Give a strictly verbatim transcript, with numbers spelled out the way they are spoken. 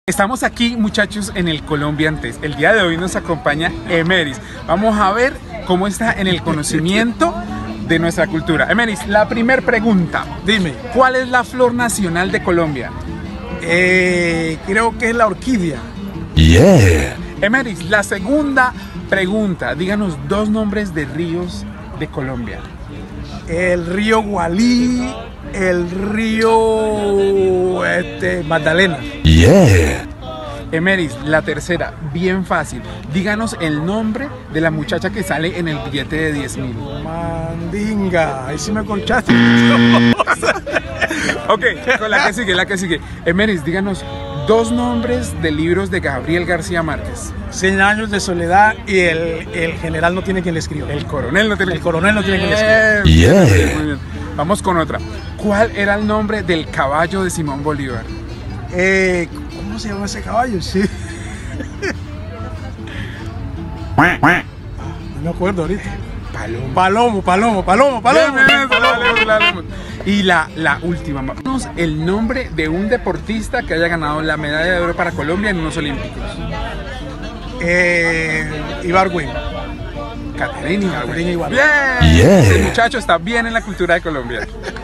Estamos aquí, muchachos, en el Colombiantes. El día de hoy nos acompaña Emeris. Vamos a ver cómo está en el conocimiento de nuestra cultura. Emeris, la primera pregunta. Dime. ¿Cuál es la flor nacional de Colombia? Eh, creo que es la orquídea. Yeah. Emeris, la segunda pregunta. Díganos dos nombres de ríos de Colombia. El río Gualí, el río este, Magdalena. Yeah. Emeris, la tercera, bien fácil. Díganos el nombre de la muchacha que sale en el billete de diez mil. Mandinga, ahí sí me conchaste. Ok, con la que sigue, la que sigue. Emeris, díganos dos nombres de libros de Gabriel García Márquez. Cien años de soledad y el, el general no tiene quien le escriba. El coronel no tiene El coronel no tiene quien le escriba. Yeah. Muy bien. Vamos con otra. ¿Cuál era el nombre del caballo de Simón Bolívar? Eh, ¿Cómo se llama ese caballo? Sí. No me acuerdo ahorita. Palomo. Palomo, palomo, palomo, palomo. Bien, bien, palomo, palomo. Y la, la última, el nombre de un deportista que haya ganado la medalla de oro para Colombia en unos olímpicos. Eh, Ibargüen. Caterina Ibargüen. Ibargüen. Bien. Yeah. El muchacho está bien en la cultura de Colombia.